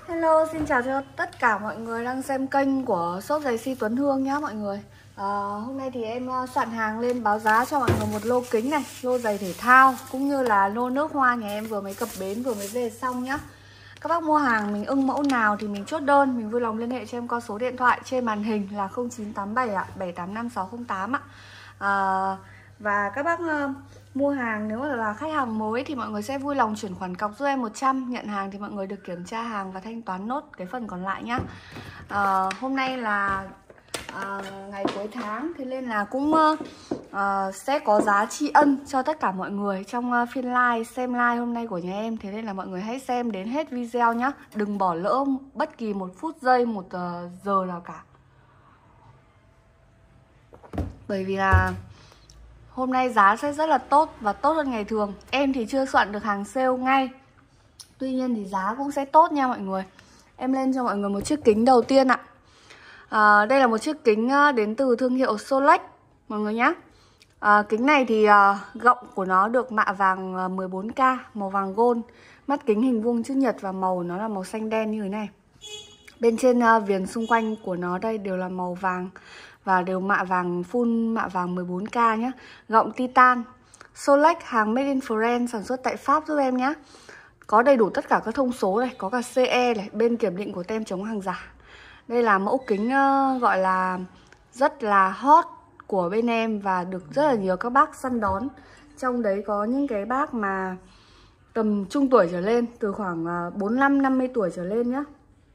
Hello, xin chào cho tất cả mọi người đang xem kênh của shop giày Si Tuấn Hương nhé mọi người. Hôm nay thì em soạn hàng lên báo giá cho mọi người một lô kính này, lô giày thể thao cũng như là lô nước hoa nhà em vừa mới cập bến, vừa mới về xong nhá. Các bác mua hàng mình ưng mẫu nào thì mình chốt đơn, mình vui lòng liên hệ cho em qua số điện thoại trên màn hình là 0987 ạ, 785608 ạ. Và các bác mua hàng nếu là khách hàng mới thì mọi người sẽ vui lòng chuyển khoản cọc giúp em 100. Nhận hàng thì mọi người được kiểm tra hàng và thanh toán nốt cái phần còn lại nhá. Hôm nay là ngày cuối tháng, thế nên là cũng sẽ có giá tri ân cho tất cả mọi người trong phiên live, xem live hôm nay của nhà em. Thế nên là mọi người hãy xem đến hết video nhá. Đừng bỏ lỡ bất kỳ một phút giây, một giờ nào cả. Bởi vì là hôm nay giá sẽ rất là tốt và tốt hơn ngày thường. Em thì chưa soạn được hàng sale ngay, tuy nhiên thì giá cũng sẽ tốt nha mọi người. Em lên cho mọi người một chiếc kính đầu tiên ạ. Đây là một chiếc kính đến từ thương hiệu Solex mọi người nhé. Kính này thì gọng của nó được mạ vàng 14K, màu vàng gold. Mắt kính hình vuông chữ nhật và màu nó là màu xanh đen như thế này. Bên trên viền xung quanh của nó đây đều là màu vàng và đều mạ vàng full, mạ vàng 14K nhé. Gọng titan Solex, hàng made in France, sản xuất tại Pháp giúp em nhé. Có đầy đủ tất cả các thông số này, có cả CE này, bên kiểm định của tem chống hàng giả. Đây là mẫu kính gọi là rất là hot của bên em và được rất là nhiều các bác săn đón. Trong đấy có những cái bác mà tầm trung tuổi trở lên, từ khoảng 45-50 tuổi trở lên nhá,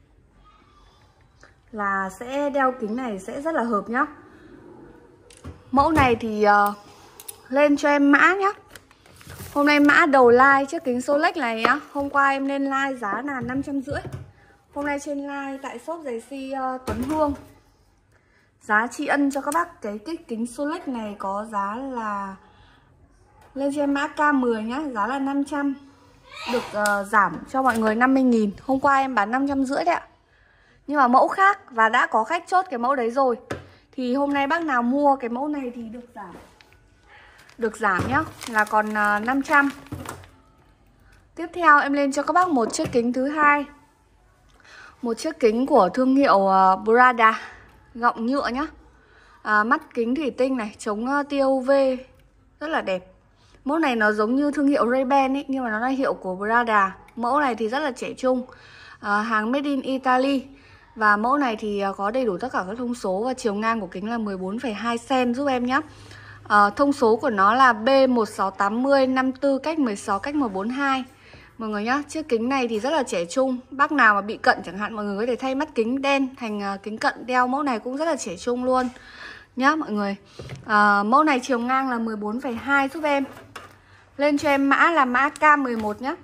là sẽ đeo kính này sẽ rất là hợp nhá. Mẫu này thì lên cho em mã nhá. Hôm nay mã đầu like chiếc kính Solex này nhá. Hôm qua em lên like giá là 550. Hôm nay trên like tại shop giày Si Tuấn Hương, giá tri ân cho các bác cái kích kính Solex này có giá là lên trên mã K10 nhá, giá là 500. Được giảm cho mọi người 50.000. Hôm qua em bán 550 đấy ạ. Nhưng mà mẫu khác và đã có khách chốt cái mẫu đấy rồi. Thì hôm nay bác nào mua cái mẫu này thì được giảm. Được giảm nhá, là còn 500. Tiếp theo em lên cho các bác một chiếc kính thứ hai. Một chiếc kính của thương hiệu Prada, gọng nhựa nhá. Mắt kính thủy tinh này, chống tia UV, rất là đẹp. Mẫu này nó giống như thương hiệu Ray-Ban ấy, nhưng mà nó là hiệu của Prada. Mẫu này thì rất là trẻ trung, hàng made in Italy. Và mẫu này thì có đầy đủ tất cả các thông số và chiều ngang của kính là 14,2 cm giúp em nhé. Thông số của nó là B1680 54 cách 16 cách 142 mọi người nhá. Chiếc kính này thì rất là trẻ trung. Bác nào mà bị cận chẳng hạn, mọi người có thể thay mắt kính đen thành kính cận đeo. Mẫu này cũng rất là trẻ trung luôn nhá mọi người. Mẫu này chiều ngang là 14,2 giúp em. Lên cho em mã là mã K11 nhá.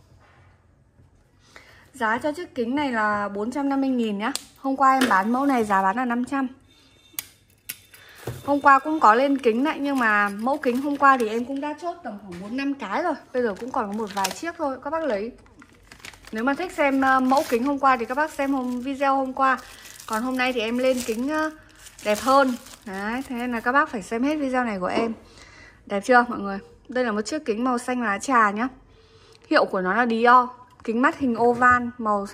Giá cho chiếc kính này là 450.000 nhá. Hôm qua em bán mẫu này giá bán là 500. Hôm qua cũng có lên kính lại, nhưng mà mẫu kính hôm qua thì em cũng đã chốt tầm khoảng 4-5 cái rồi. Bây giờ cũng còn có một vài chiếc thôi, các bác lấy. Nếu mà thích xem mẫu kính hôm qua thì các bác xem video hôm qua. Còn hôm nay thì em lên kính đẹp hơn. Đấy, thế nên là các bác phải xem hết video này của em. Đẹp chưa mọi người? Đây là một chiếc kính màu xanh lá trà nhá. Hiệu của nó là Dior. Kính mắt hình oval, màu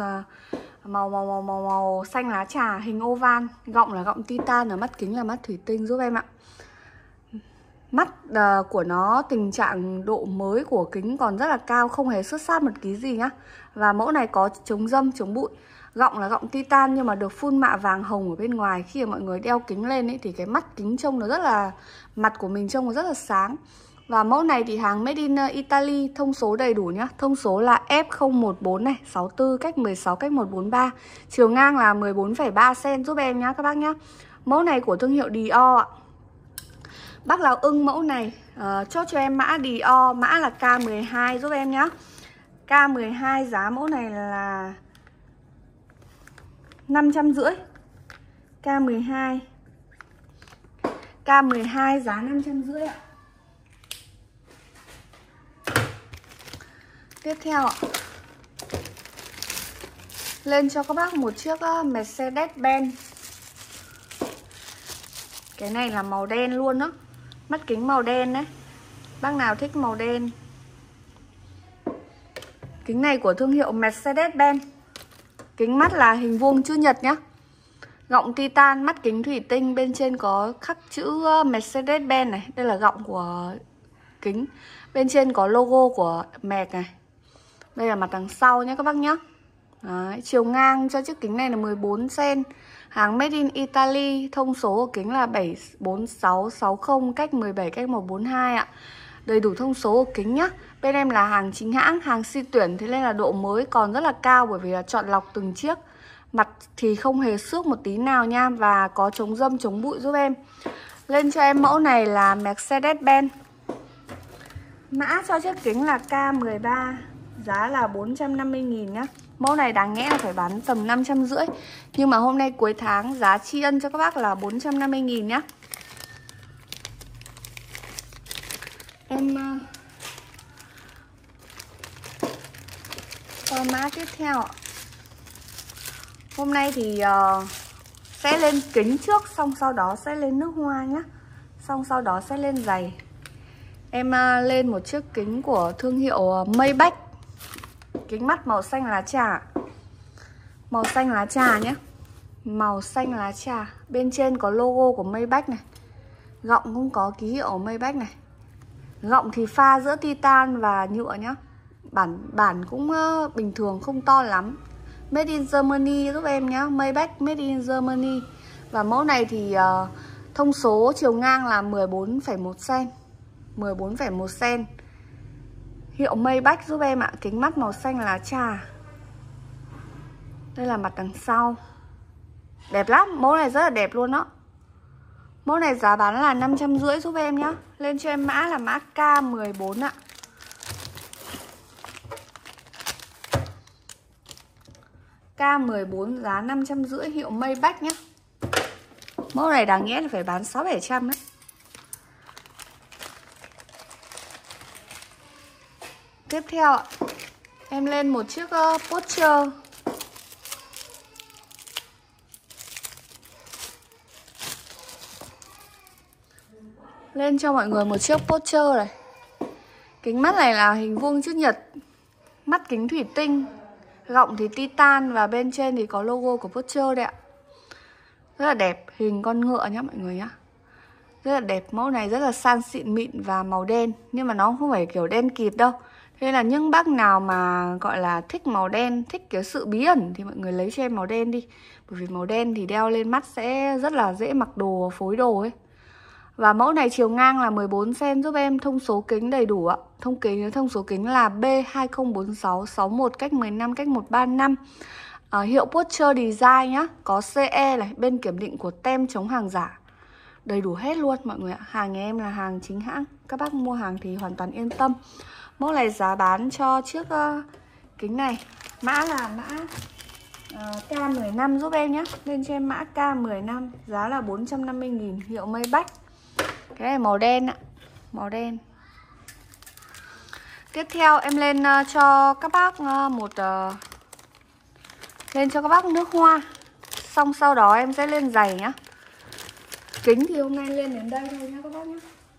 xanh lá trà, hình oval. Gọng là gọng titan, ở mắt kính là mắt thủy tinh giúp em ạ. Mắt của nó, tình trạng độ mới của kính còn rất là cao, không hề xước sát một tí gì nhá. Và mẫu này có chống râm, chống bụi. Gọng là gọng titan nhưng mà được phun mạ vàng hồng ở bên ngoài. Khi mà mọi người đeo kính lên ấy, thì cái mắt kính trông nó rất là, mặt của mình trông nó rất là sáng. Và mẫu này thì hàng made in Italy, thông số đầy đủ nhá. Thông số là F014 này, 64 cách 16 cách 143. Chiều ngang là 14,3 cm giúp em nhá các bác nhá. Mẫu này của thương hiệu Dior ạ. Bác nào ưng mẫu này chốt cho em mã Dior, mã là K12 giúp em nhá. K12 giá mẫu này là 550. K12 giá 550 ạ. Tiếp theo ạ, lên cho các bác một chiếc Mercedes-Benz. Cái này là màu đen luôn đó. Mắt kính màu đen đấy. Bác nào thích màu đen. Kính này của thương hiệu Mercedes-Benz. Kính mắt là hình vuông chữ nhật nhá. Gọng titan, mắt kính thủy tinh, bên trên có khắc chữ Mercedes-Benz này. Đây là gọng của kính. Bên trên có logo của Merc này. Đây là mặt đằng sau nhé các bác nhé. Đấy, chiều ngang cho chiếc kính này là 14 cm. Hàng made in Italy. Thông số của kính là 74660 cách 17 cách 142 ạ. Đầy đủ thông số của kính nhá. Bên em là hàng chính hãng, hàng si tuyển, thế nên là độ mới còn rất là cao bởi vì là chọn lọc từng chiếc. Mặt thì không hề xước một tí nào nha. Và có chống râm, chống bụi giúp em. Lên cho em mẫu này là Mercedes-Benz. Mã cho chiếc kính là K13. Giá là 450.000 nhá. Mẫu này đáng nghĩa là phải bán tầm 550. Nhưng mà hôm nay cuối tháng giá tri ân cho các bác là 450.000 nhá. Em qua mã tiếp theo ạ. Hôm nay thì sẽ lên kính trước, xong sau đó sẽ lên nước hoa nhá. Xong sau đó sẽ lên giày. Em lên một chiếc kính của thương hiệu Maybach. Kính mắt màu xanh lá trà. Màu xanh lá trà nhé. Màu xanh lá trà. Bên trên có logo của Maybach này. Gọng cũng có ký hiệu Maybach này. Gọng thì pha giữa titan và nhựa nhá. Bản cũng bình thường, không to lắm. Made in Germany giúp em nhá. Maybach Made in Germany. Và mẫu này thì thông số chiều ngang là 14,1 cm. 14,1 cm. Hiệu Maybach giúp em ạ. Kính mắt màu xanh lá trà. Đây là mặt đằng sau. Đẹp lắm. Mẫu này rất là đẹp luôn đó. Mẫu này giá bán là 550 giúp em nhá. Lên cho em mã là mã K14 ạ. K14 giá 550, hiệu Maybach nhá. Mẫu này đáng nghĩa là phải bán 600-700 đấy. Tiếp theo ạ, em lên một chiếc Porsche. Lên cho mọi người một chiếc Porsche này. Kính mắt này là hình vuông chữ nhật. Mắt kính thủy tinh. Gọng thì titan. Và bên trên thì có logo của Porsche đấy ạ. Rất là đẹp. Hình con ngựa nhá mọi người nhá. Rất là đẹp. Mẫu này rất là sang xịn mịn và màu đen. Nhưng mà nó không phải kiểu đen kịt đâu. Thế là những bác nào mà gọi là thích màu đen, thích cái sự bí ẩn thì mọi người lấy cho em màu đen đi. Bởi vì màu đen thì đeo lên mắt sẽ rất là dễ mặc đồ, phối đồ ấy. Và mẫu này chiều ngang là 14 cm giúp em. Thông số kính đầy đủ ạ. Thông số kính là B204661 cách 15 cách 135. Hiệu Porsche Design nhá. Có CE này. Bên kiểm định của tem chống hàng giả. Đầy đủ hết luôn mọi người ạ. Hàng nhà em là hàng chính hãng. Các bác mua hàng thì hoàn toàn yên tâm. Mẫu này giá bán cho chiếc kính này mã là mã K15 giúp em nhé. Lên cho em mã K15. Giá là 450.000. Hiệu Maybach. Cái này màu đen ạ. Màu đen. Tiếp theo em lên cho các bác lên cho các bác nước hoa. Xong sau đó em sẽ lên giày nhá. Kính thì hôm nay lên đến đây thôi nhá các bác nhé.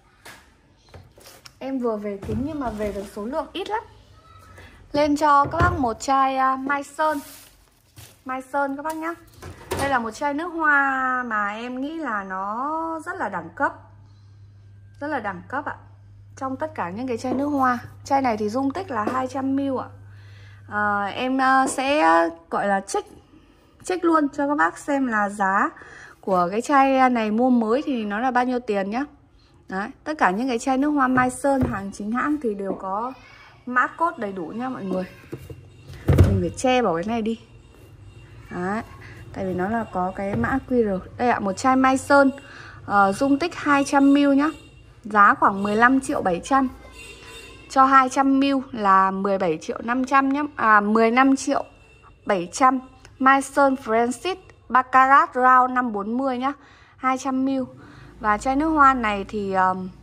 Em vừa về kính nhưng mà về được số lượng ít lắm. Lên cho các bác một chai Mai Sơn. Mai Sơn các bác nhé. Đây là một chai nước hoa mà em nghĩ là nó rất là đẳng cấp. Rất là đẳng cấp ạ. Trong tất cả những cái chai nước hoa. Chai này thì dung tích là 200ml ạ. Em sẽ gọi là check luôn cho các bác xem là giá của cái chai này mua mới thì nó là bao nhiêu tiền nhá. Đấy, tất cả những cái chai nước hoa Mai Sơn hàng chính hãng thì đều có mã code đầy đủ nha mọi người. Mình phải che vào cái này đi. Đấy, tại vì nó là có cái mã QR. Đây ạ, một chai Mai Sơn dung tích 200ml nhá. Giá khoảng 15.700.000. Cho 200ml là 17.500.000 nhá. 15.700.000. Mai Sơn Francis Baccarat Round 540 nhá. 200ml. Và chai nước hoa này thì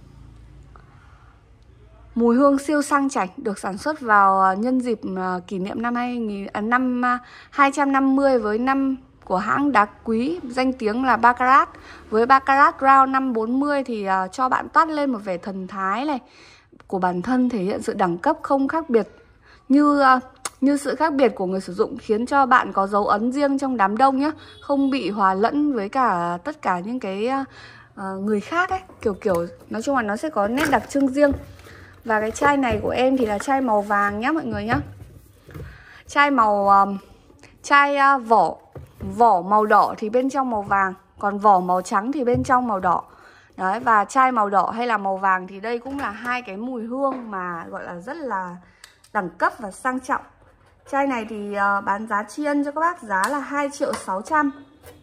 mùi hương siêu sang chảnh, được sản xuất vào nhân dịp kỷ niệm năm 250 với năm của hãng đá quý danh tiếng là Baccarat. Với Baccarat Round 540 thì cho bạn toát lên một vẻ thần thái này của bản thân, thể hiện sự đẳng cấp không khác biệt như như sự khác biệt của người sử dụng khiến cho bạn có dấu ấn riêng trong đám đông nhé, không bị hòa lẫn với cả tất cả những cái người khác ấy, kiểu nói chung là nó sẽ có nét đặc trưng riêng. Và cái chai này của em thì là chai màu vàng nhá mọi người nhá. Chai vỏ màu đỏ thì bên trong màu vàng, còn vỏ màu trắng thì bên trong màu đỏ. Đấy, và chai màu đỏ hay là màu vàng thì đây cũng là hai cái mùi hương mà gọi là rất là đẳng cấp và sang trọng. Chai này thì bán giá tri ân cho các bác, giá là 2.600.000.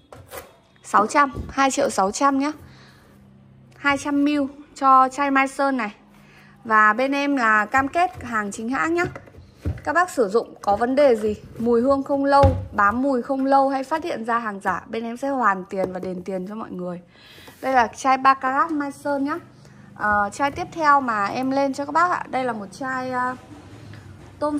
2.600.000 nhá. 200ml cho chai Mai Sơn này. Và bên em là cam kết hàng chính hãng nhá. Các bác sử dụng có vấn đề gì, mùi hương không lâu, bám mùi không lâu hay phát hiện ra hàng giả, bên em sẽ hoàn tiền và đền tiền cho mọi người. Đây là chai Baccarat Mai Sơn nhá. Chai tiếp theo mà em lên cho các bác ạ, đây là một chai Tom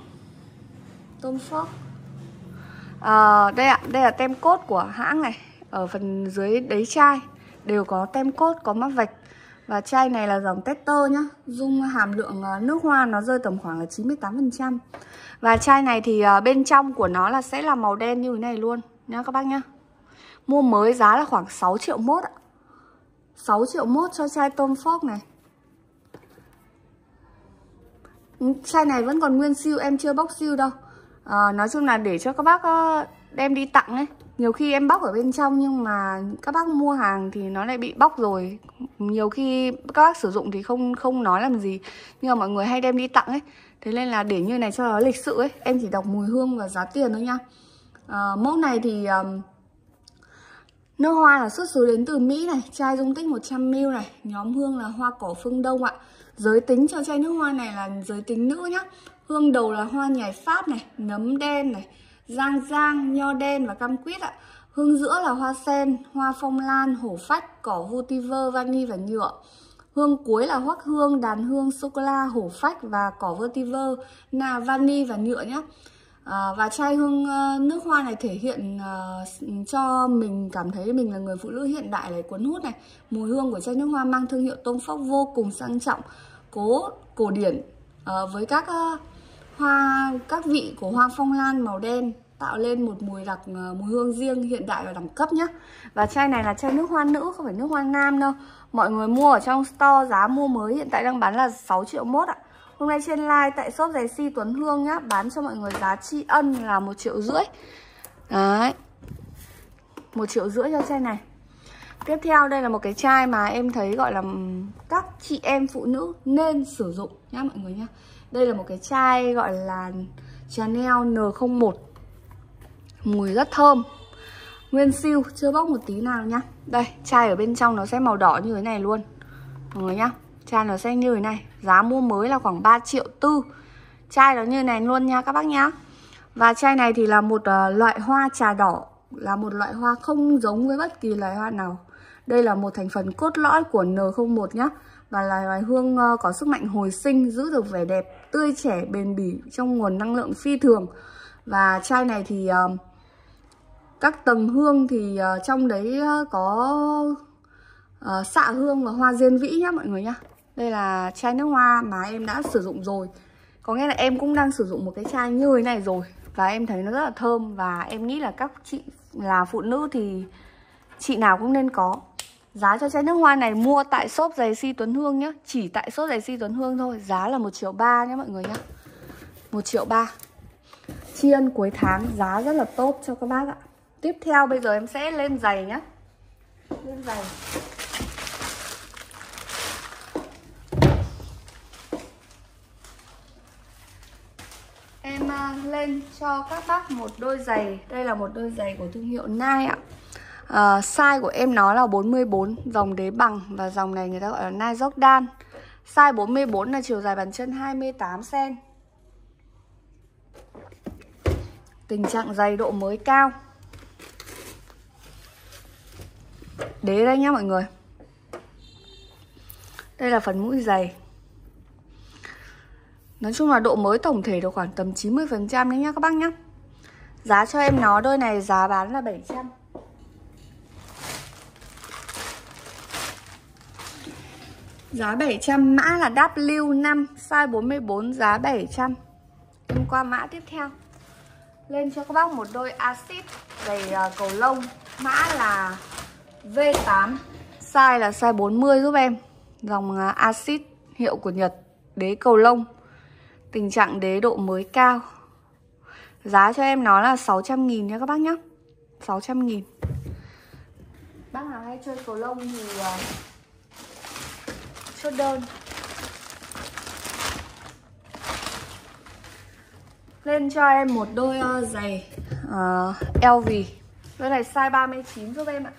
Ford. Đây ạ, đây là tem code của hãng này. Ở phần dưới đáy chai đều có tem code, có mác vạch. Và chai này là dòng tester nhá. Dung hàm lượng nước hoa nó rơi tầm khoảng là 98%. Và chai này thì bên trong của nó là sẽ là màu đen như thế này luôn nhá các bác nhá. Mua mới giá là khoảng 6 triệu mốt ạ. 6 triệu mốt cho chai Tom Ford này. Chai này vẫn còn nguyên siêu, em chưa bóc siêu đâu. Nói chung là để cho các bác đem đi tặng ấy. Nhiều khi em bóc ở bên trong nhưng mà các bác mua hàng thì nó lại bị bóc rồi. Nhiều khi các bác sử dụng thì không nói làm gì, nhưng mà mọi người hay đem đi tặng ấy. Thế nên là để như này cho nó lịch sự ấy. Em chỉ đọc mùi hương và giá tiền thôi nha. Mẫu này thì nước hoa là xuất xứ đến từ Mỹ này. Chai dung tích 100ml này. Nhóm hương là hoa cỏ phương Đông ạ. Giới tính cho chai nước hoa này là giới tính nữ nhá. Hương đầu là hoa nhài Pháp này, nấm đen này, giang, nho đen và cam quýt ạ. Hương giữa là hoa sen, hoa phong lan, hổ phách, cỏ vetiver, vani và nhựa. Hương cuối là hoắc hương, đàn hương, sô-cô-la, hổ phách và cỏ vetiver, vani và nhựa nhé. Và chai hương nước hoa này thể hiện cho mình cảm thấy mình là người phụ nữ hiện đại này, cuốn hút này. Mùi hương của chai nước hoa mang thương hiệu Tom Ford vô cùng sang trọng, cổ điển với các vị của hoa phong lan màu đen, tạo lên một mùi hương riêng, hiện đại và đẳng cấp nhé. Và chai này là chai nước hoa nữ, không phải nước hoa nam đâu. Mọi người mua ở trong store giá mua mới hiện tại đang bán là 6 triệu mốt ạ. Hôm nay trên live tại shop giày Si Tuấn Hương nhá, bán cho mọi người giá tri ân là 1,5 triệu. Đấy, 1,5 triệu cho chai này. Tiếp theo đây là một cái chai mà em thấy gọi là các chị em phụ nữ nên sử dụng nhá mọi người nhá. Đây là một cái chai gọi là Chanel N01. Mùi rất thơm. Nguyên siêu, chưa bóc một tí nào nhá. Đây, chai ở bên trong nó sẽ màu đỏ như thế này luôn mọi người nhá. Chai nó sẽ như thế này. Giá mua mới là khoảng 3,4 triệu. Chai nó như này luôn nha các bác nhá. Và chai này thì là một loại hoa trà đỏ. Là một loại hoa không giống với bất kỳ loài hoa nào. Đây là một thành phần cốt lõi của N01 nhá. Và là loài hương có sức mạnh hồi sinh, giữ được vẻ đẹp, tươi trẻ, bền bỉ trong nguồn năng lượng phi thường. Và chai này thì các tầng hương thì trong đấy có xạ hương và hoa diên vĩ nhá mọi người nhá. Đây là chai nước hoa mà em đã sử dụng rồi. Có nghĩa là em cũng đang sử dụng một cái chai như thế này rồi. Và em thấy nó rất là thơm. Và em nghĩ là các chị là phụ nữ thì chị nào cũng nên có. Giá cho chai nước hoa này mua tại shop giày Si Tuấn Hương nhá. Chỉ tại shop giày Si Tuấn Hương thôi. Giá là 1,3 triệu nhá mọi người nhá. 1,3 triệu. Tri ân cuối tháng giá rất là tốt cho các bác ạ. Tiếp theo bây giờ em sẽ lên giày nhá. Lên giày. Em lên cho các bác một đôi giày. Đây là một đôi giày của thương hiệu Nike ạ. Size của em nó là 44, dòng đế bằng. Và dòng này người ta gọi là Nike Jordan. Size 44 là chiều dài bàn chân 28 cm. Tình trạng giày độ mới cao. Đế đây nhá mọi người. Đây là phần mũi giày. Nói chung là độ mới tổng thể được khoảng tầm 90% đấy nhá các bác nhá. Giá cho em nó đôi này giá bán là 700. Giá 700, mã là W5, size 44, giá 700. Em qua mã tiếp theo. Lên cho các bác một đôi Acid giày cầu lông. Mã là V8, size là size 40 giúp em. Dòng Acid, hiệu của Nhật. Đế cầu lông, tình trạng đế độ mới cao. Giá cho em nó là 600.000 nha các bác nhé. 600.000. Bác nào hay chơi cầu lông thì chốt đơn. Lên cho em một đôi giày LV. Đôi này size 39 giúp em ạ.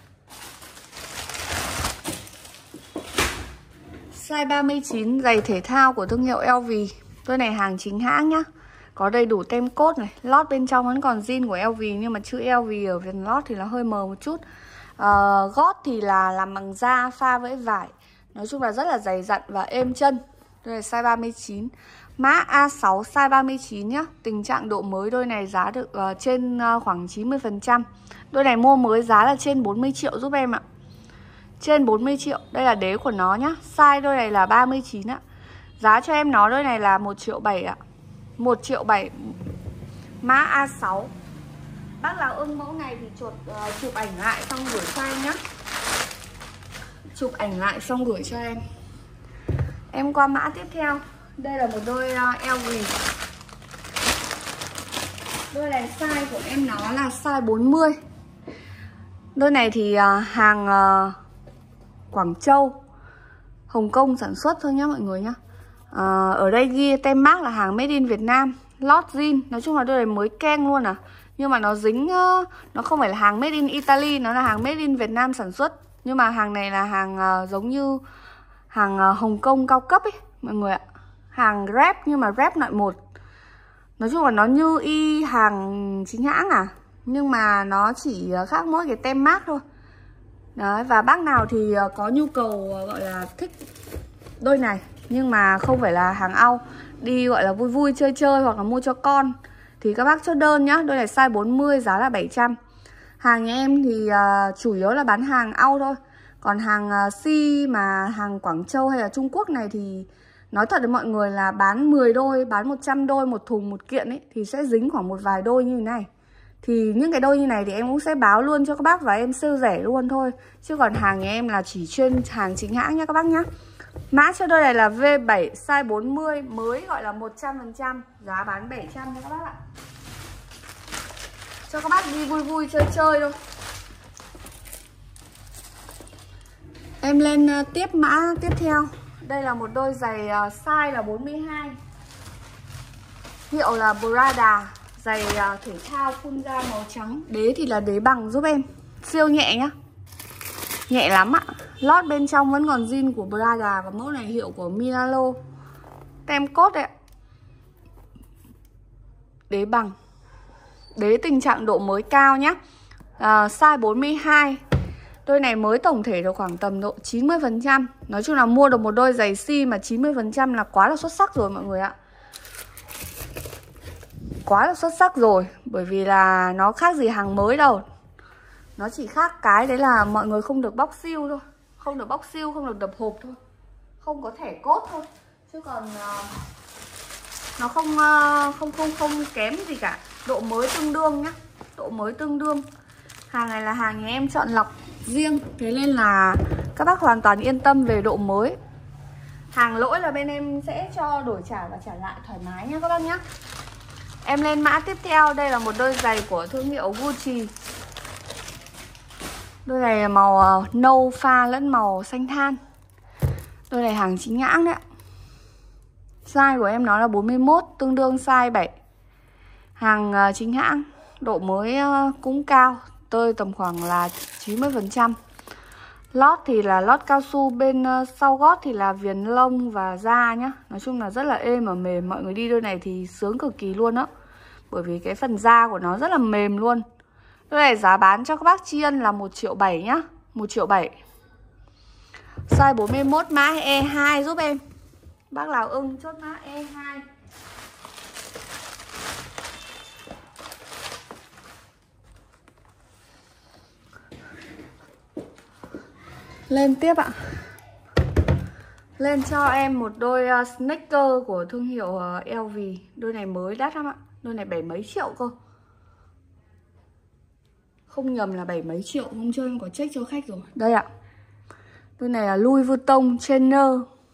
Size 39, giày thể thao của thương hiệu LV. Đôi này hàng chính hãng nhá. Có đầy đủ tem cốt này. Lót bên trong vẫn còn zin của LV, nhưng mà chữ LV ở phần lót thì nó hơi mờ một chút. Gót thì là làm bằng da pha với vải. Nói chung là rất là dày dặn và êm chân. Đôi này size 39. Mã A6 size 39 nhá. Tình trạng độ mới đôi này giá được trên khoảng 90%. Đôi này mua mới giá là trên 40 triệu giúp em ạ. Trên 40 triệu. Đây là đế của nó nhá. Size đôi này là 39 ạ. Giá cho em nó đôi này là 1,7 triệu ạ. 1,7 triệu. Mã A6. Bác nào ưng mẫu này thì chụp ảnh lại xong gửi cho em nhá. Chụp ảnh lại xong gửi cho em. Em qua mã tiếp theo. Đây là một đôi LV. Đôi này size của em nó là size 40. Đôi này thì hàng Quảng Châu, Hồng Kông sản xuất thôi nhá mọi người nhá. Ở đây ghi tem mác là hàng made in Việt Nam. Lót zin. Nói chung là đôi này mới keng luôn à. Nhưng mà nó dính, nó không phải là hàng made in Italy, nó là hàng made in Việt Nam sản xuất. Nhưng mà hàng này là hàng giống như hàng Hồng Kông cao cấp ấy mọi người ạ. Hàng rep nhưng mà rep loại 1. Nói chung là nó như y hàng chính hãng à. Nhưng mà nó chỉ khác mỗi cái tem mác thôi. Đấy, và bác nào thì có nhu cầu gọi là thích đôi này nhưng mà không phải là hàng ao, đi gọi là vui vui chơi chơi hoặc là mua cho con thì các bác chốt đơn nhá. Đôi này size 40, giá là 700. Hàng nhà em thì chủ yếu là bán hàng ao thôi. Còn hàng si mà hàng Quảng Châu hay là Trung Quốc này thì nói thật với mọi người là bán 10 đôi, bán 100 đôi một thùng một kiện ấy thì sẽ dính khoảng một vài đôi như thế này. Thì những cái đôi như này thì em cũng sẽ báo luôn cho các bác và em sale rẻ luôn thôi. Chứ còn hàng nhà em là chỉ chuyên hàng chính hãng nha các bác nhá. Mã cho đôi này là V7 size 40, mới gọi là 100%, giá bán 700 nha các bác ạ. Cho các bác đi vui vui chơi chơi thôi. Em lên tiếp mã tiếp theo. Đây là một đôi giày size là 42. Hiệu là Prada. Giày thể thao phun da màu trắng. Đế thì là đế bằng giúp em. Siêu nhẹ nhá. Nhẹ lắm ạ. Lót bên trong vẫn còn zin của Prada. Và mẫu này hiệu của Milano. Tem cốt đấy ạ. Đế bằng. Đế tình trạng độ mới cao nhá. Size 42. Đôi này mới tổng thể được khoảng tầm độ 90%. Nói chung là mua được một đôi giày si mà 90% là quá là xuất sắc rồi mọi người ạ. Quá là xuất sắc rồi. Bởi vì là nó khác gì hàng mới đâu. Nó chỉ khác cái đấy là mọi người không được bóc siêu thôi. Không được bóc siêu, không được đập hộp thôi. Không có thẻ cốt thôi. Chứ còn nó không kém gì cả. Độ mới tương đương nhá. Độ mới tương đương. Hàng này là hàng nhà em chọn lọc riêng. Thế nên là các bác hoàn toàn yên tâm về độ mới. Hàng lỗi là bên em sẽ cho đổi trả và trả lại thoải mái nha các bác nhé. Em lên mã tiếp theo. Đây là một đôi giày của thương hiệu Gucci. Đôi này là màu nâu pha lẫn màu xanh than. Đôi này hàng chính hãng đấy ạ. Size của em nó là 41, tương đương size 7. Hàng chính hãng. Độ mới cũng cao, tơi tầm khoảng là 90%. Lót thì là lót cao su, bên sau gót thì là viền lông và da nhá. Nói chung là rất là êm và mềm. Mọi người đi đôi này thì sướng cực kỳ luôn á. Bởi vì cái phần da của nó rất là mềm luôn. Đôi này giá bán cho các bác tri ân là 1,7 triệu nhá. 1,7 triệu. Size 41, mã E2 giúp em. Bác nào ưng chốt mã E2. Lên tiếp ạ. Lên cho em một đôi sneaker của thương hiệu LV. Đôi này mới đắt lắm ạ. Đôi này 7 mấy triệu cơ. Không nhầm là 7 mấy triệu. Hôm trước em có check cho khách rồi. Đây ạ. Đôi này là Louis Vuitton Trainer.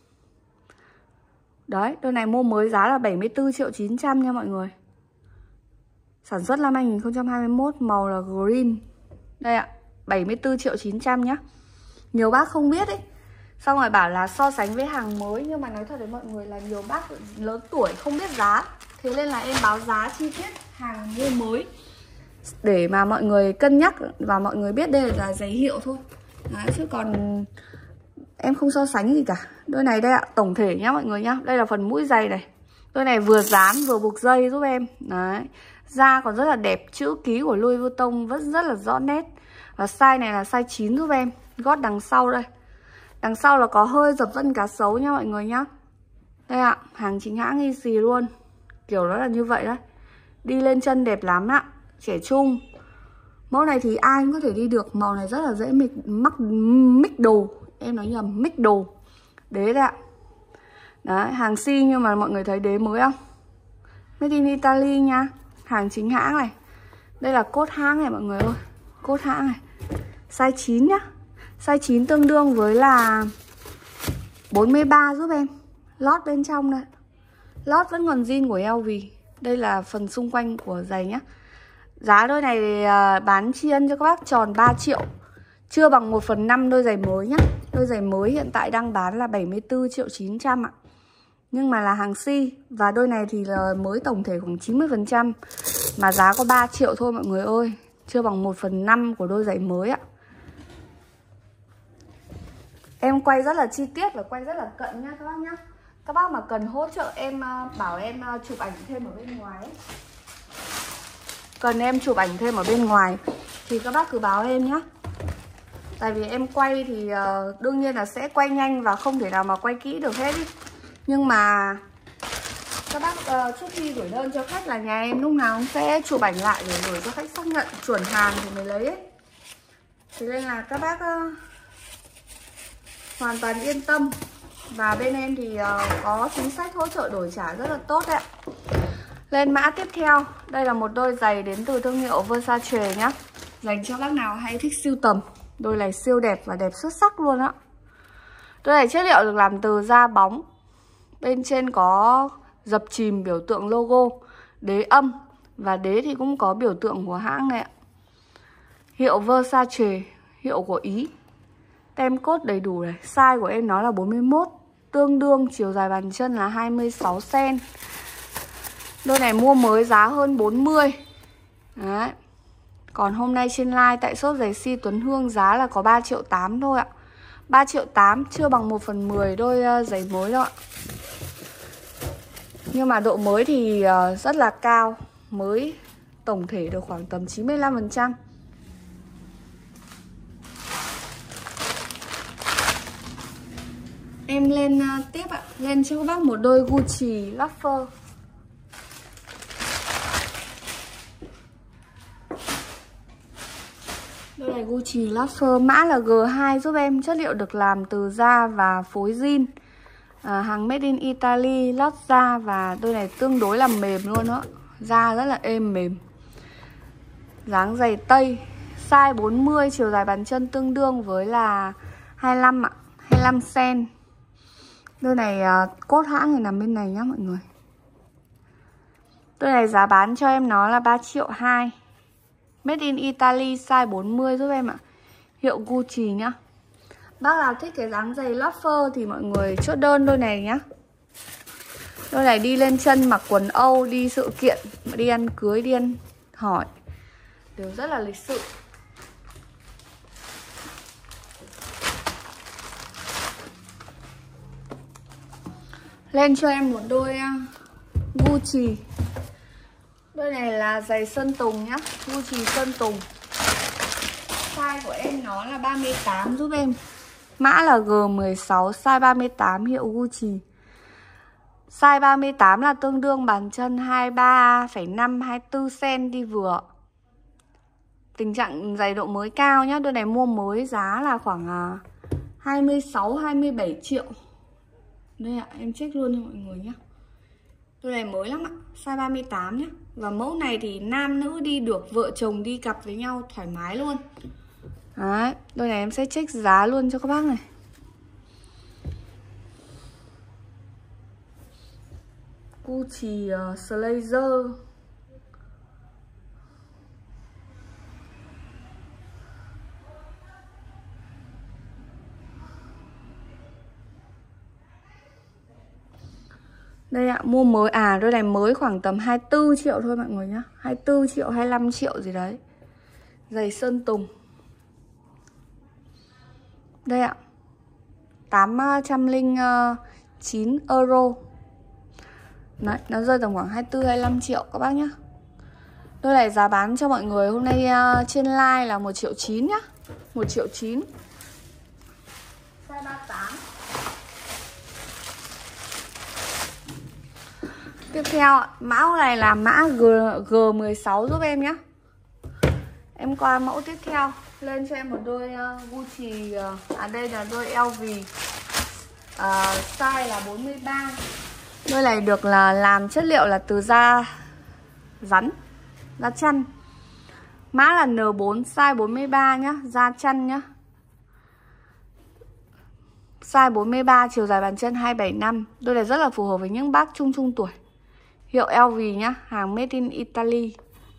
Đấy, đôi này mua mới giá là 74.900.000 nha mọi người. Sản xuất năm 2021, màu là green. Đây ạ, 74.900.000 nhá. Nhiều bác không biết ấy. Xong rồi bảo là so sánh với hàng mới. Nhưng mà nói thật với mọi người là nhiều bác lớn tuổi không biết giá. Thế nên là em báo giá chi tiết hàng mua mới để mà mọi người cân nhắc và mọi người biết đây là giày hiệu thôi. Đấy, chứ còn em không so sánh gì cả. Đôi này đây ạ, tổng thể nhá mọi người nhá. Đây là phần mũi giày này. Đôi này vừa dán vừa buộc dây giúp em. Đấy. Da còn rất là đẹp, chữ ký của Louis Vuitton vẫn rất là rõ nét. Và size này là size 9 giúp em. Gót đằng sau đây. Đằng sau là có hơi dập vân cá sấu nha mọi người nhá. Đây ạ, hàng chính hãng easy luôn. Kiểu nó là như vậy đấy. Đi lên chân đẹp lắm ạ. Trẻ trung. Mẫu này thì ai cũng có thể đi được. Màu này rất là dễ mix đồ. Em nói nhầm, mix đồ. Đế đấy ạ. Đấy, hàng si nhưng mà mọi người thấy đế mới không? Made in Italy nha. Hàng chính hãng này. Đây là cốt hãng này mọi người ơi. Cốt hãng này. Size 9 nhá. Size 9 tương đương với là 43 giúp em. Lót bên trong đây. Lót vẫn còn zin của LV. Đây là phần xung quanh của giày nhá. Giá đôi này bán tri ân cho các bác tròn 3 triệu. Chưa bằng 1/5 đôi giày mới nhá. Đôi giày mới hiện tại đang bán là 74.900.000 ạ. Nhưng mà là hàng si. Và đôi này thì là mới tổng thể khoảng 90%. Mà giá có 3 triệu thôi mọi người ơi. Chưa bằng 1/5 của đôi giày mới ạ. Em quay rất là chi tiết và quay rất là cận nha các bác nhá. Các bác mà cần hỗ trợ em bảo em chụp ảnh thêm ở bên ngoài ấy. Cần em chụp ảnh thêm ở bên ngoài thì các bác cứ báo em nhá. Tại vì em quay thì đương nhiên là sẽ quay nhanh và không thể nào mà quay kỹ được hết ý. Nhưng mà các bác trước khi gửi đơn cho khách là nhà em lúc nào cũng sẽ chụp ảnh lại để gửi cho khách xác nhận chuẩn hàng thì mới lấy ấy. Thế nên là các bác hoàn toàn yên tâm. Và bên em thì có chính sách hỗ trợ đổi trả rất là tốt đấy ạ. Lên mã tiếp theo. Đây là một đôi giày đến từ thương hiệu Versace nhá. Dành cho bác nào hay thích sưu tầm. Đôi này siêu đẹp và đẹp xuất sắc luôn á. Đôi này chất liệu được làm từ da bóng. Bên trên có dập chìm biểu tượng logo. Đế âm. Và đế thì cũng có biểu tượng của hãng này ạ. Hiệu Versace. Hiệu của Ý. Tem code đầy đủ này. Size của em nó là 41. Tương đương chiều dài bàn chân là 26 cm. Đôi này mua mới giá hơn 40. Đấy. Còn hôm nay trên live tại shop giày Si Tuấn Hương giá là có 3.8 triệu thôi ạ. 3.8 triệu, chưa bằng 1/10 đôi giày mới đâu ạ. Nhưng mà độ mới thì rất là cao. Mới tổng thể được khoảng tầm 95%. Em lên tiếp ạ. Lên cho các bác một đôi Gucci loafer. Đôi này Gucci loafer mã là G2 giúp em. Chất liệu được làm từ da và phối zin. Hàng made in Italy, lót da. Và đôi này tương đối là mềm luôn đó. Da rất là êm mềm. Dáng giày Tây. Size 40, chiều dài bàn chân tương đương với là 25 ạ. 25 cm. Đôi này cốt hãng này nằm bên này nhá mọi người. Đôi này giá bán cho em nó là 3.2 triệu. Made in Italy, size 40 giúp em ạ. Hiệu Gucci nhá. Bác nào thích cái dáng giày loafer thì mọi người chốt đơn đôi này nhá. Đôi này đi lên chân mặc quần Âu, đi sự kiện, đi ăn cưới, đi ăn hỏi đều rất là lịch sự. Lên cho em một đôi Gucci. Đôi này là giày Sơn Tùng nhá. Gucci Sơn Tùng. Size của em nó là 38 giúp em. Mã là G16, size 38, hiệu Gucci. Size 38 là tương đương bàn chân 23,5, 24 cm đi vừa. Tình trạng giày độ mới cao nhá. Đôi này mua mới giá là khoảng 26, 27 triệu. Đây ạ, em check luôn cho mọi người nhé. Đôi này mới lắm ạ, size 38 nhé. Và mẫu này thì nam nữ đi được, vợ chồng đi cặp với nhau thoải mái luôn. Đấy, đôi này em sẽ check giá luôn cho các bác này. Gucci Slazer. Đây ạ, mua mới. À, đôi này mới khoảng tầm 24 triệu thôi mọi người nhá. 24 triệu, 25 triệu gì đấy. Giày Sơn Tùng. Đây ạ, 809 euro. Đấy, nó rơi tầm khoảng 24-25 triệu các bác nhá. Đôi này giá bán cho mọi người hôm nay trên live là 1,9 triệu nhá. 1,9 triệu. Size 38. Tiếp theo, mã này là mã G16 giúp em nhé. Em qua mẫu tiếp theo. Lên cho em một đôi Gucci. Đây là đôi LV. Size là 43. Đôi này được là làm chất liệu là từ da rắn, da chăn. Mã là N4, size 43 nhá, da chăn nhá. Size 43, chiều dài bàn chân 275. Đôi này rất là phù hợp với những bác trung tuổi. Hiệu LV nhá, hàng made in Italy.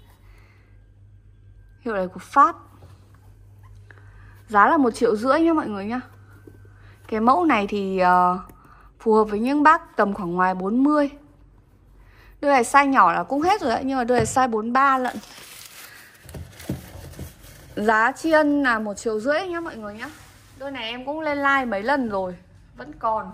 Hiệu này của Pháp. Giá là 1,5 triệu nhá mọi người nhá. Cái mẫu này thì phù hợp với những bác tầm khoảng ngoài 40. Đôi này size nhỏ là cũng hết rồi đấy, nhưng mà đôi này size 43 lận. Giá tri ân là 1,5 triệu nhá mọi người nhá. Đôi này em cũng lên like mấy lần rồi, vẫn còn.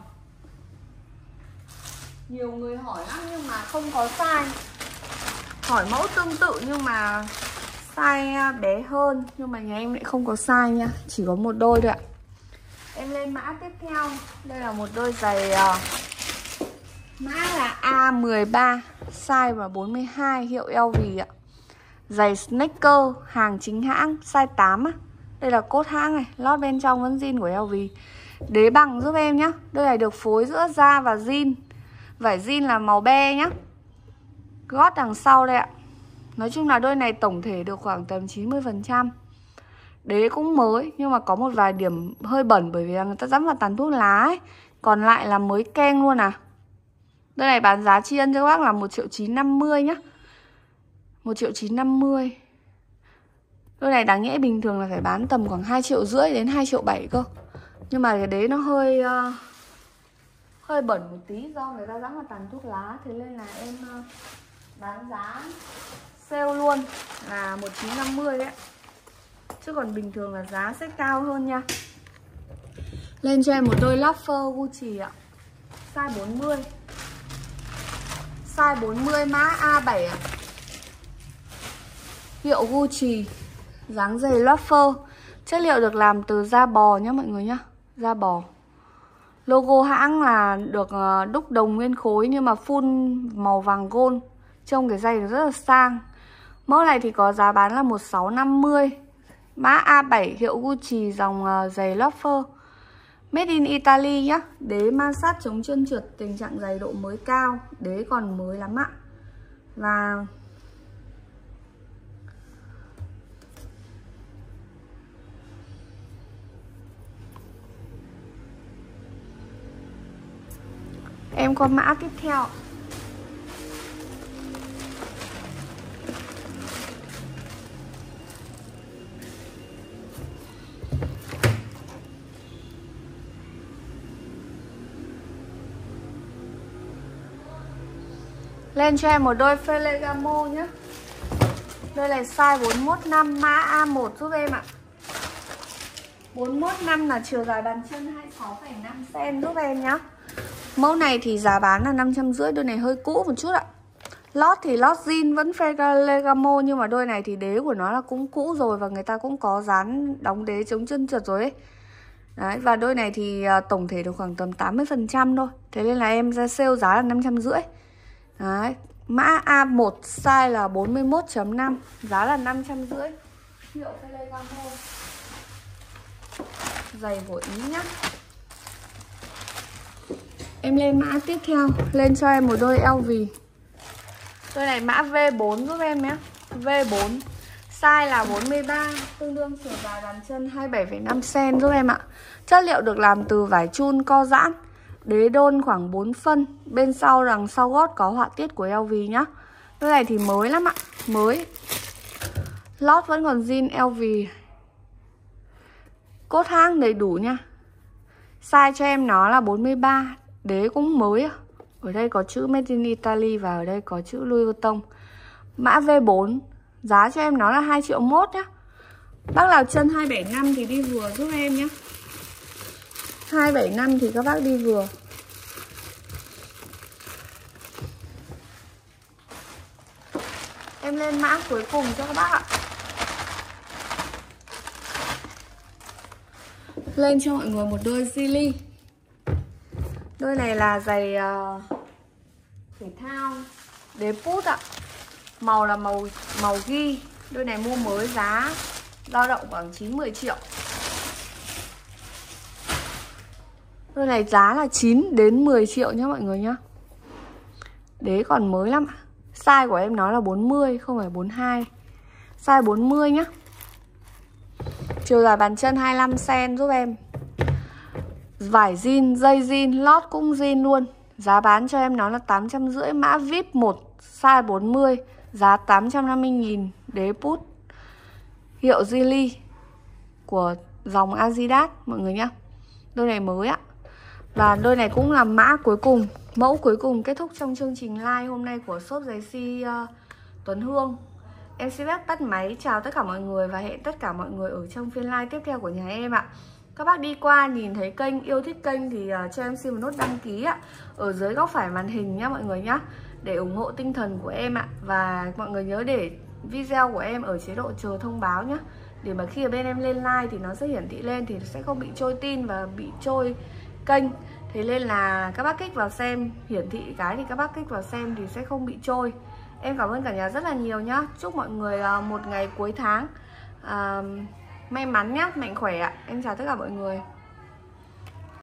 Nhiều người hỏi lắm nhưng mà không có size. Hỏi mẫu tương tự nhưng mà size bé hơn. Nhưng mà nhà em lại không có size nha, chỉ có một đôi thôi ạ. Em lên mã tiếp theo. Đây là một đôi giày mã là A13, size là 42, hiệu LV ạ. Giày sneaker, hàng chính hãng, size 8 á. Đây là cốt hãng này, lót bên trong vẫn zin của LV. Đế bằng giúp em nhá. Đôi này được phối giữa da và zin. Vải zin là màu be nhá. Gót đằng sau đây ạ. Nói chung là đôi này tổng thể được khoảng tầm 90%. Đế cũng mới, nhưng mà có một vài điểm hơi bẩn bởi vì là người ta dẫm vào tàn thuốc lá ấy. Còn lại là mới keng luôn à. Đôi này bán giá tri ân cho các bác là 1,950 nhá. 1,950. Đôi này đáng nhẽ bình thường là phải bán tầm khoảng 2,5 triệu đến 2,7 triệu cơ. Nhưng mà cái đế nó hơi bẩn một tí do người ta dẫm vào tàn thuốc lá. Thế nên là em bán giá sale luôn là 1,950 đấy. Chứ còn bình thường là giá sẽ cao hơn nha. Lên cho em một đôi loafer Gucci ạ. Size 40. Size 40 mã A7 ạ. Hiệu Gucci. Dáng giày loafer. Chất liệu được làm từ da bò nhá mọi người nhá. Da bò. Logo hãng là được đúc đồng nguyên khối nhưng mà full màu vàng gold. Trông cái giày rất là sang. Mẫu này thì có giá bán là 1,650. Mã A7 hiệu Gucci, dòng giày loafer. Made in Italy nhá. Đế ma sát chống trơn trượt, tình trạng giày độ mới cao. Đế còn mới lắm ạ. Và em có mã tiếp theo. Lên cho em một đôi Ferragamo nhé. Đôi này size 415, mã A1 giúp em ạ. 415 là chiều dài bàn chân 26,5 cm giúp em nhá. Mẫu này thì giá bán là 550. Đôi này hơi cũ một chút ạ. Lót thì lót zin vẫn Ferragamo, nhưng mà đôi này thì đế của nó là cũng cũ rồi và người ta cũng có dán đóng đế chống chân trượt rồi ấy. Đấy, và đôi này thì tổng thể được khoảng tầm 80% thôi. Thế nên là em ra sale giá là 550. Đấy, mã A1 size là 41.5, giá là 550. Hiệu Ferragamo. Giày của Ý nhá. Em lên mã tiếp theo, lên cho em một đôi LV. Đôi này mã V4 giúp em nhé. V4, size là 43, tương đương chiều dài bàn chân 27,5 cm giúp em ạ. Chất liệu được làm từ vải chun co giãn. Đế đôn khoảng 4 phân. Bên sau đằng sau gót có họa tiết của LV nhá. Đôi này thì mới lắm ạ, mới. Lót vẫn còn zin LV. Cốt hang đầy đủ nha. Size cho em nó là 43. Đế cũng mới. Ở đây có chữ Made in Italy và ở đây có chữ Louis Vuitton. Mã V4. Giá cho em nó là 2,1 triệu nhá. Bác nào chân 275 thì đi vừa giúp em nhé. 275 thì các bác đi vừa. Em lên mã cuối cùng cho các bác ạ. Lên cho mọi người một đôi Zili. Đôi này là giày thể thao, đế pút ạ. Màu là màu ghi. Đôi này mua mới giá dao động khoảng 9-10 triệu. Đôi này giá là 9 đến 10 triệu nhá mọi người nhá. Đế còn mới lắm. Size của em nó là 40, không phải 42. Size 40 nhá. Chiều dài bàn chân 25 cm giúp em. Vải zin, dây zin, lót cũng zin luôn. Giá bán cho em nó là 850. Mã VIP 1, size 40, giá 850.000. Đế pút hiệu Zili của dòng Adidas mọi người nhá. Đôi này mới ạ. Và đôi này cũng là mã cuối cùng, mẫu cuối cùng kết thúc trong chương trình live hôm nay của shop giày si Tuấn Hương. Em xin phép tắt máy chào tất cả mọi người và hẹn tất cả mọi người ở trong phiên live tiếp theo của nhà em ạ. Các bác đi qua nhìn thấy kênh, yêu thích kênh thì cho em xin một nút đăng ký ạ. Ở dưới góc phải màn hình nhá mọi người nhá. Để ủng hộ tinh thần của em ạ. Và mọi người nhớ để video của em ở chế độ chờ thông báo nhá. Để mà khi ở bên em lên live thì nó sẽ hiển thị lên, thì sẽ không bị trôi tin và bị trôi kênh. Thế nên là các bác kích vào xem, hiển thị cái thì các bác kích vào xem thì sẽ không bị trôi. Em cảm ơn cả nhà rất là nhiều nhá. Chúc mọi người một ngày cuối tháng may mắn nhá, mạnh khỏe ạ. Em chào tất cả mọi người.